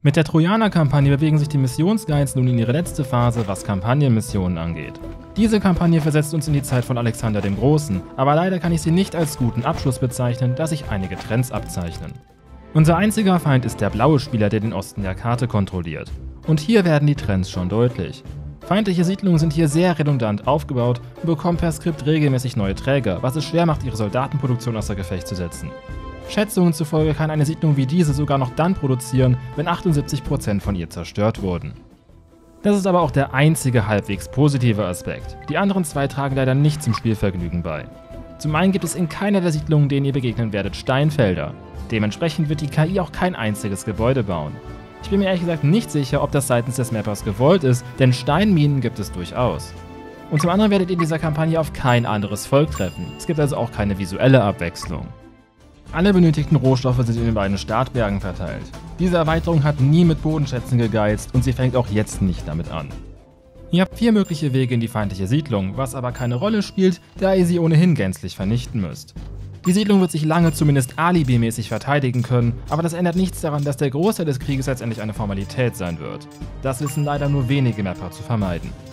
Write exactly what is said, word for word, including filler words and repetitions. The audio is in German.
Mit der Trojaner-Kampagne bewegen sich die Missionsguides nun in ihre letzte Phase, was Kampagnenmissionen angeht. Diese Kampagne versetzt uns in die Zeit von Alexander dem Großen, aber leider kann ich sie nicht als guten Abschluss bezeichnen, da sich einige Trends abzeichnen. Unser einziger Feind ist der blaue Spieler, der den Osten der Karte kontrolliert. Und hier werden die Trends schon deutlich. Feindliche Siedlungen sind hier sehr redundant aufgebaut und bekommen per Skript regelmäßig neue Träger, was es schwer macht, ihre Soldatenproduktion außer Gefecht zu setzen. Schätzungen zufolge kann eine Siedlung wie diese sogar noch dann produzieren, wenn achtundsiebzig Prozent von ihr zerstört wurden. Das ist aber auch der einzige halbwegs positive Aspekt. Die anderen zwei tragen leider nicht zum Spielvergnügen bei. Zum einen gibt es in keiner der Siedlungen, denen ihr begegnen werdet, Steinfelder. Dementsprechend wird die K I auch kein einziges Gebäude bauen. Ich bin mir ehrlich gesagt nicht sicher, ob das seitens des Mappers gewollt ist, denn Steinminen gibt es durchaus. Und zum anderen werdet ihr in dieser Kampagne auf kein anderes Volk treffen. Es gibt also auch keine visuelle Abwechslung. Alle benötigten Rohstoffe sind in den beiden Startbergen verteilt. Diese Erweiterung hat nie mit Bodenschätzen gegeizt und sie fängt auch jetzt nicht damit an. Ihr habt vier mögliche Wege in die feindliche Siedlung, was aber keine Rolle spielt, da ihr sie ohnehin gänzlich vernichten müsst. Die Siedlung wird sich lange zumindest alibimäßig verteidigen können, aber das ändert nichts daran, dass der Großteil des Krieges letztendlich eine Formalität sein wird. Das wissen leider nur wenige Mapper zu vermeiden.